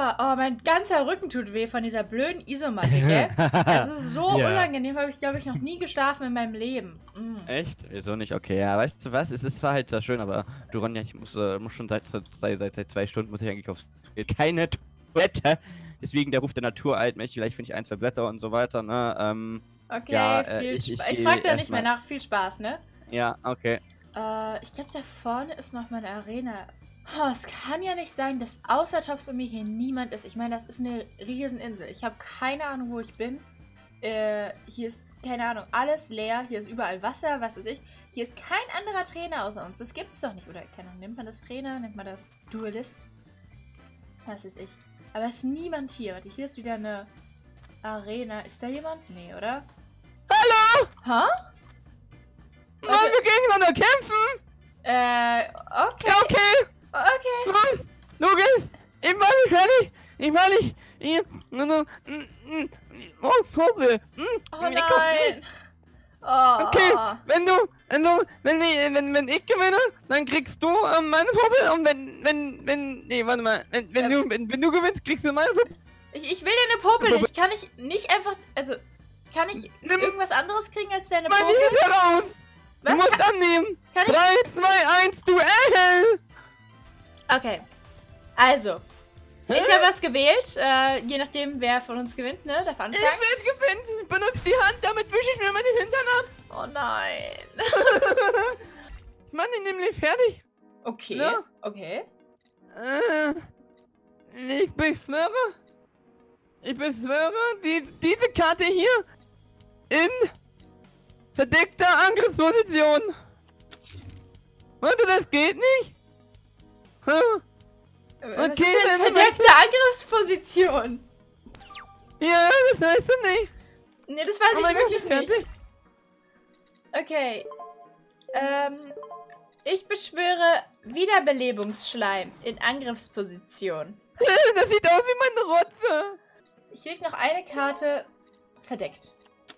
Oh, mein ganzer Rücken tut weh von dieser blöden Isomatte, gell? Also so unangenehm habe ich, glaube ich, noch nie geschlafen in meinem Leben. Echt? Wieso nicht? Okay, ja, weißt du was? Es ist zwar halt sehr schön, aber du, Ronja, ich muss schon seit 2 Stunden muss ich eigentlich aufs keine Toilette. Deswegen der Ruf der Natur eilt mich. Vielleicht finde ich 1, 2 Blätter und so weiter, ne? Okay, ja, ich frage da nicht mehr nach. Viel Spaß, ne? Ja, okay. Ich glaube, da vorne ist noch mal eine Arena. Oh, es kann ja nicht sein, dass außer Tops und mir hier niemand ist. Ich meine, das ist eine Rieseninsel. Ich habe keine Ahnung, wo ich bin. Hier ist, keine Ahnung, alles leer. Hier ist überall Wasser, was weiß ich. Hier ist kein anderer Trainer außer uns. Das gibt's doch nicht. Oder, keine Ahnung, nennt man das Trainer? Nennt man das Duelist? Was weiß ich. Aber es ist niemand hier. Warte, hier ist wieder eine Arena. Ist da jemand? Nee, oder? Hallo! Hä? Wollen wir gegeneinander kämpfen? Okay. Ja, okay. Okay. Los, Lukas, ich war nicht fertig. Oh, Vogel. Oh nein. Oh. Okay, wenn ich gewinne, dann kriegst du meine Puppe und nee, warte mal, wenn du gewinnst, kriegst du meine Puppe. Ich will deine Puppe nicht. Kann ich nicht einfach, also, kann ich irgendwas anderes kriegen als deine Puppe? Mann, die ist heraus. Was? Du musst annehmen. Kann ich? 3, 2, 1, Duell. Okay, also, ich habe was gewählt, je nachdem, wer von uns gewinnt, ne, darf anfangen. Ich werde gewinnen. Ich benutze die Hand, damit wische ich mir mal den Hintern ab. Oh nein. Mann, ich nehme nicht fertig. Okay, Ja. okay. Ich beschwöre, diese Karte hier in verdeckter Angriffsposition. Warte, das geht nicht? Was ist denn verdeckte Angriffsposition? Ja, das heißt du nicht. Ne, das weiß ich wirklich nicht. Fertig. Okay. Ich beschwöre Wiederbelebungsschleim in Angriffsposition. Das sieht aus wie meine Rotze. Ich leg noch eine Karte verdeckt.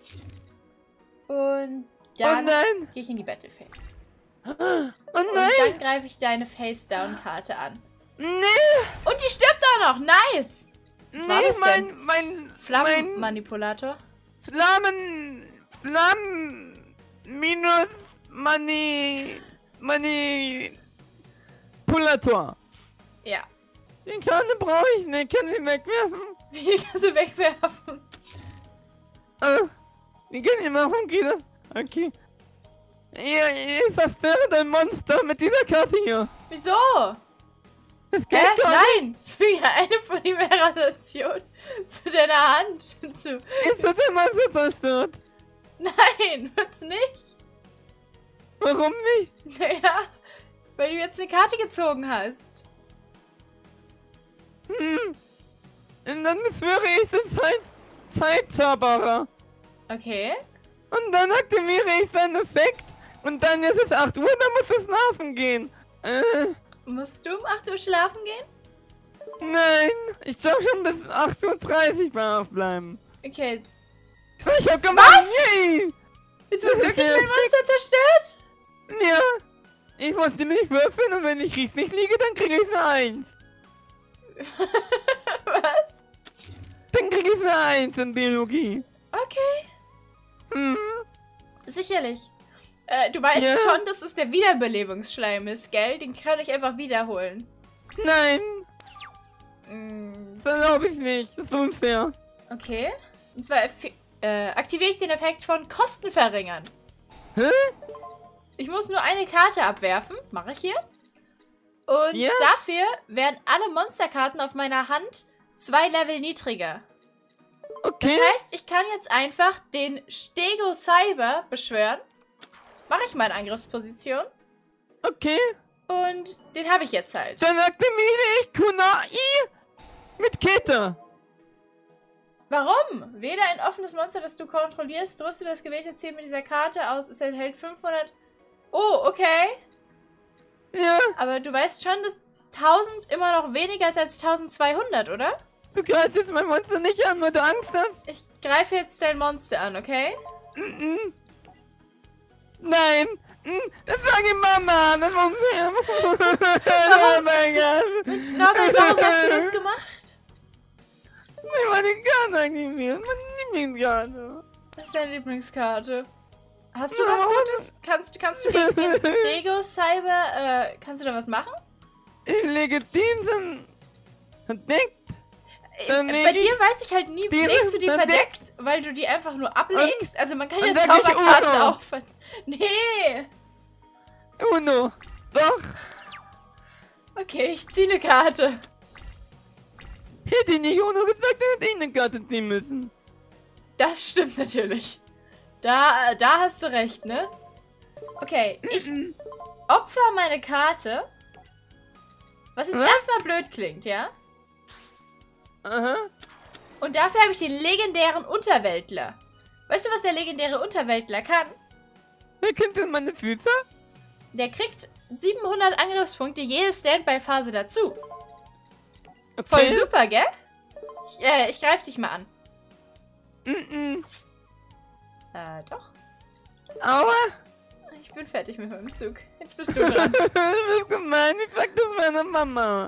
Und dann gehe ich in die Battle Phase. Oh Und nein. dann greife ich deine Face-Down-Karte an. Nee. Und die stirbt auch noch. Nice. Was war das denn? mein Flammenmanipulator. Flammen minus Manipulator. Ja. Die Karte brauche ich nicht. Kann sie wegwerfen? Wie kannst du wegwerfen? Die kann ich machen, geht das? Okay. Ich zerstöre dein Monster mit dieser Karte hier. Wieso? Das geht doch nicht. Nein! Füge eine Polymerisation zu deiner Hand hinzu. Jetzt wird der Monster zerstört. Nein, wird's nicht. Warum nicht? Naja, weil du jetzt eine Karte gezogen hast. Und dann beschwöre ich den Zeitzauberer. Okay. Und dann aktiviere ich seinen Effekt. Und dann ist es 8 Uhr, dann muss es schlafen gehen. Musst du um 8 Uhr schlafen gehen? Nein, ich darf schon bis 8:30 Uhr aufbleiben. Okay. Ich hab gemacht. Was? Yay! Jetzt wird wirklich mein Monster zerstört? Ja. Ich muss nämlich würfeln und wenn ich richtig liege, dann kriege ich eine 1. Was? Dann kriege ich eine 1 in Biologie. Okay. Hm. Sicherlich. Du weißt schon, dass es der Wiederbelebungsschleim ist, gell? Den kann ich einfach wiederholen. Nein. Das glaube ich nicht. Das ist unfair. Okay. Und zwar aktiviere ich den Effekt von Kosten verringern. Hä? Ich muss nur eine Karte abwerfen. Mache ich hier. Und dafür werden alle Monsterkarten auf meiner Hand 2 Level niedriger. Okay. Das heißt, ich kann jetzt einfach den Stego Cyber beschwören. Mache ich mal in Angriffsposition. Okay. Und den habe ich jetzt halt. Dann aktiviere ich Kunai mit Kette. Warum? Wähle ein offenes Monster, das du kontrollierst. Rüste das gewählte Ziel mit dieser Karte aus. Es enthält 500... Oh, okay. Ja. Aber du weißt schon, dass 1000 immer noch weniger ist als 1200, oder? Du greifst jetzt mein Monster nicht an, weil du Angst hast? Ich greife jetzt dein Monster an, okay? Nein. Das sage Mama. Das muss Warum? Oh mein Gott. Mensch, Norbert, warum hast du das gemacht? nicht meine Karte aktiviert. Meine Lieblingskarte. Das ist deine Lieblingskarte. Hast du was Gutes? Kannst du gegen den Stego Cyber, kannst du da was machen? Ich lege diesen verdeckt. Bei dir weiß ich halt nie, legst du die verdeckt, weil du die einfach nur ablegst? Also man kann ja und sag ich Zauberkarten Uno. auch Nee! Uno. Doch. Okay, ich ziehe eine Karte. Hätte ich nicht Uno gesagt, dann hätte ich eine Karte ziehen müssen. Das stimmt natürlich. Da hast du recht, ne? Okay, ich opfer meine Karte. Was jetzt erstmal blöd klingt, ja? Aha. Und dafür habe ich den legendären Unterweltler. Weißt du, was der legendäre Unterweltler kann? Wer kennt denn meine Füße? Der kriegt 700 Angriffspunkte jede Standby-Phase dazu. Okay. Voll super, gell? Ich greife dich mal an. Doch. Aua. Ich bin fertig mit meinem Zug. Jetzt bist du dran. Du bist gemein, ich sag das meiner Mama.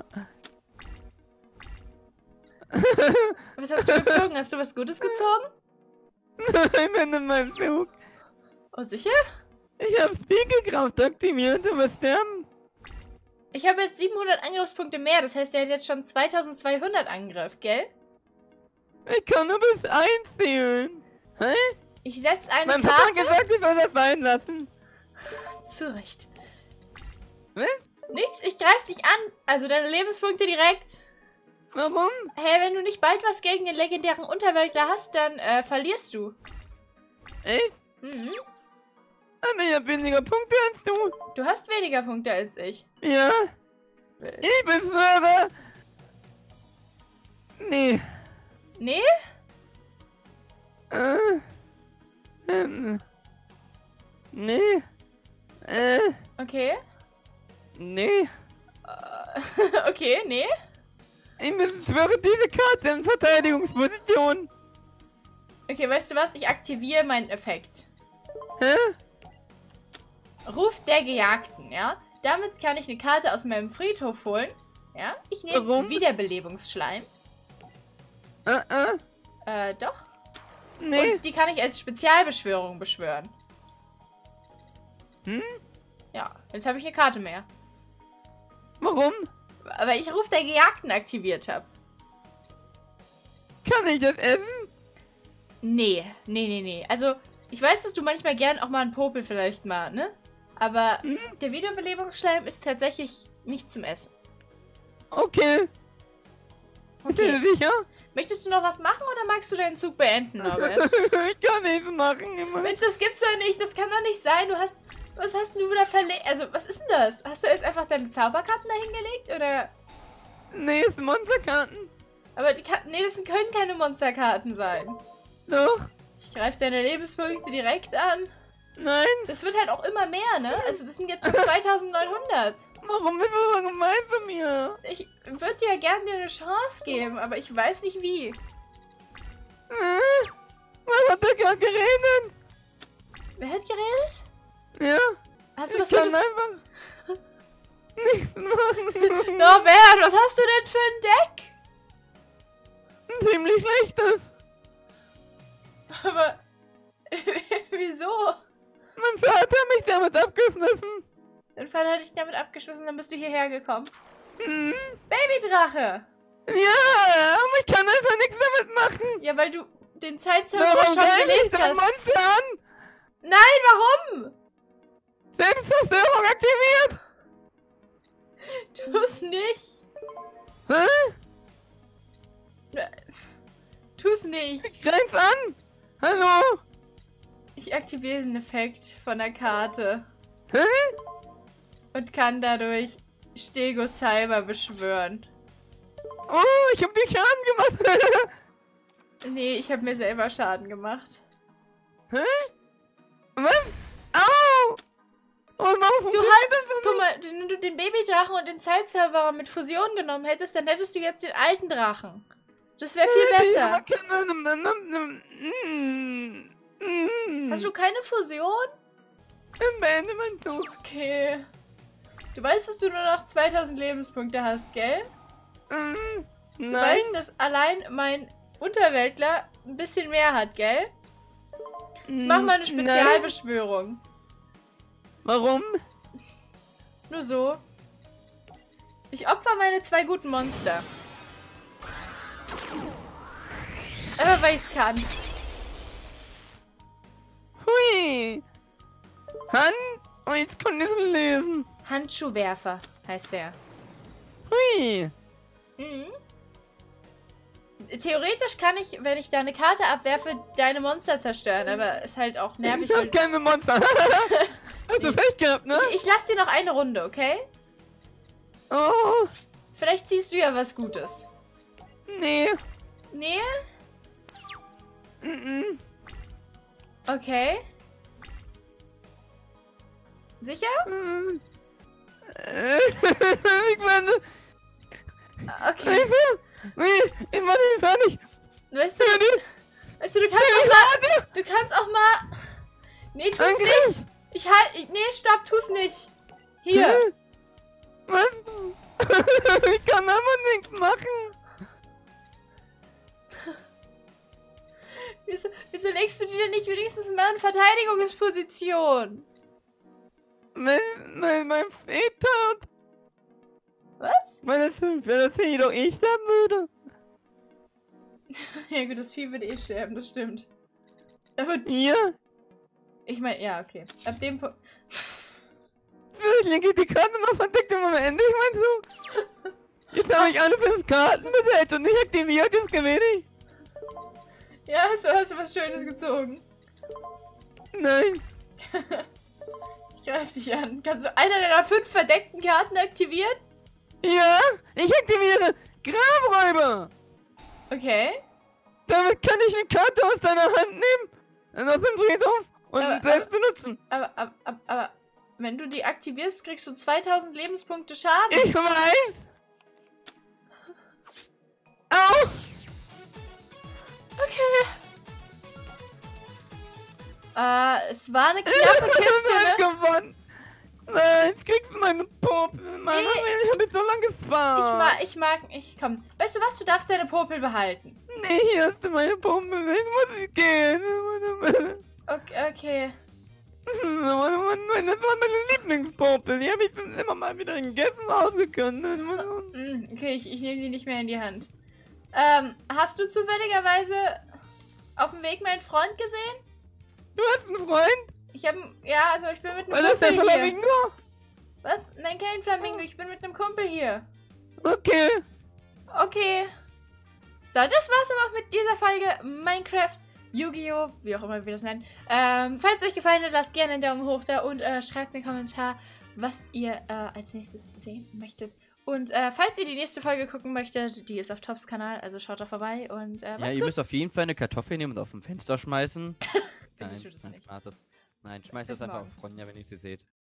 Was hast du gezogen? Hast du was Gutes gezogen? Nein, wenn mein Zug. Oh, sicher? Ich hab Spiegelkraft aktiviert, aber sterben. Ich habe jetzt 700 Angriffspunkte mehr. Das heißt, er hat jetzt schon 2200 Angriff, gell? Ich kann nur bis 1 zählen. Hä? Ich setze eine Mein Papa hat Karte. gesagt, ich soll das sein lassen. Zurecht. Was? Nichts, ich greife dich an. Also deine Lebenspunkte direkt. Warum? Hey, wenn du nicht bald was gegen den legendären Unterweltler hast, dann verlierst du. Echt? Mhm. Aber ich hab weniger Punkte als du. Du hast weniger Punkte als ich. Ja? Ich beschwöre. Nee. Nee? Nee. Okay. Nee. Okay, nee. Ich beschwöre diese Karte in Verteidigungsposition. Okay, weißt du was? Ich aktiviere meinen Effekt. Hä? Ruf der Gejagten, ja? Damit kann ich eine Karte aus meinem Friedhof holen. Ja? Ich nehme Warum? Wiederbelebungsschleim. Doch. Nee. Und die kann ich als Spezialbeschwörung beschwören. Hm? Ja, jetzt habe ich eine Karte mehr. Warum? Aber ich Ruf der Gejagten aktiviert habe. Kann ich das essen? Nee. Also, ich weiß, dass du manchmal gern auch mal einen Popel vielleicht mal, ne? Aber der Wiederbelebungsschleim ist tatsächlich nicht zum Essen. Okay. Bist Okay. du sicher? Möchtest du noch was machen oder magst du deinen Zug beenden, Norbert? Ich kann nichts machen immer. Mensch, das gibt's doch nicht. Das kann doch nicht sein. Was hast du wieder verlegt? Also, was ist denn das? Hast du jetzt einfach deine Zauberkarten da hingelegt, oder? Nee, es sind Monsterkarten. Aber die Karten, nee, das können keine Monsterkarten sein. Doch. Ich greife deine Lebenspunkte direkt an. Nein. Das wird halt auch immer mehr, ne? Also, das sind jetzt schon 2900. Warum bist du so gemein zu mir? Ich würde dir ja gerne dir eine Chance geben, aber ich weiß nicht wie. Was hat der gerade geredet? Wer hat geredet? Ja. Hast du was Ich kann Gutes? einfach nichts machen. Norbert, was hast du denn für ein Deck? Ein ziemlich schlechtes. Aber wieso? Mein Vater hat mich damit abgeschmissen. Dein Vater hat dich damit abgeschmissen, dann bist du hierher gekommen. Hm? Babydrache! Ja, aber ich kann einfach nichts damit machen. Ja, weil du den Zeitzauber Warum schon greife ich gelebt das hast. Monster an? Nein, warum? Selbstzerstörung aktiviert. Tu's nicht. Hä? Tu's nicht. Greif's an. Hallo. Ich aktiviere den Effekt von der Karte Hä? und kann dadurch Stego Cyber beschwören. Oh, ich hab dich Schaden gemacht. Nee, ich habe mir selber Schaden gemacht. Hä? Was? Au! Oh, warum Du funktioniert das so Guck mal, wenn du den Babydrachen und den Zeitzauberer mit Fusion genommen hättest, dann hättest du jetzt den alten Drachen. Das wäre viel besser. Hast du keine Fusion? Dann beende mein Zug. Okay. Du weißt, dass du nur noch 2000 Lebenspunkte hast, gell? Du Nein. weißt, dass allein mein Unterweltler ein bisschen mehr hat, gell? Mach mal eine Spezialbeschwörung. Warum? Nur so. Ich opfer meine 2 guten Monster. Aber weil ich's kann. Hui! Oh, jetzt konnte ich es lesen. Handschuhwerfer heißt der. Hui! Mhm. Theoretisch kann ich, wenn ich da eine Karte abwerfe, deine Monster zerstören, aber ist halt auch nervig. Ich hab keine Monster. Hast du Pech gehabt, ne? Ich lass dir noch eine Runde, okay? Oh, Vielleicht ziehst du ja was Gutes. nee. Nee? Mm-mm. Okay. Sicher? Ich meine, Okay. nee, ich war nicht fertig. Weißt du, du kannst auch mal... Nee, tu's nicht. Nee, stopp, tu's nicht. Hier. Was? Ich kann aber nichts machen. Wieso legst du dir denn nicht wenigstens mal in Verteidigungsposition? Mein Vater. Was? Wenn das Vieh doch ich sein würde. Ja gut, das Vieh würde eh sterben, das stimmt. Aber Hier? ich meine, ja, okay. Ab dem Punkt... Ich lege die Karte noch verdeckt im Moment. Ich mein so. Jetzt habe ich alle 5 Karten besetzt und nicht aktiviert, jetzt gewinne ich. Ja, hast du was Schönes gezogen. Nein. Ich greife dich an. Kannst du eine deiner 5 verdeckten Karten aktivieren? Ja, ich aktiviere Grabräuber. Okay. Damit kann ich eine Karte aus deiner Hand nehmen, aus dem Friedhof und selbst benutzen. Aber, wenn du die aktivierst, kriegst du 2000 Lebenspunkte Schaden. Ich weiß. Au. Okay. Es war eine knappe Kiste, ne? Gewonnen. Nein, jetzt kriegst du meine Popel. Mann, ich hab jetzt so lange gespart. Komm. Weißt du was? Du darfst deine Popel behalten. Nee, hier hast du meine Popel. Jetzt muss ich gehen. Okay. Das war meine Lieblingspopel. Die habe ich dann immer mal wieder gegessen und ausgekönnt. Okay, ich nehme die nicht mehr in die Hand. Hast du zufälligerweise auf dem Weg meinen Freund gesehen? Du hast einen Freund? Ich bin mit einem Was ist der Kumpel hier. Flamingo? Was? Nein, kein Flamingo. Ich bin mit einem Kumpel hier. Okay. Okay. So, das war's aber auch mit dieser Folge Minecraft, Yu-Gi-Oh!, wie auch immer wir das nennen. Falls es euch gefallen hat, lasst gerne einen Daumen hoch da und schreibt einen Kommentar, was ihr als nächstes sehen möchtet. Und falls ihr die nächste Folge gucken möchtet, die ist auf Tops Kanal, also schaut da vorbei und ja, ihr müsst auf jeden Fall eine Kartoffel nehmen und auf dem Fenster schmeißen. Bitte tut es nicht. Nein, schmeißt das einfach auf Ronja, wenn ihr sie seht.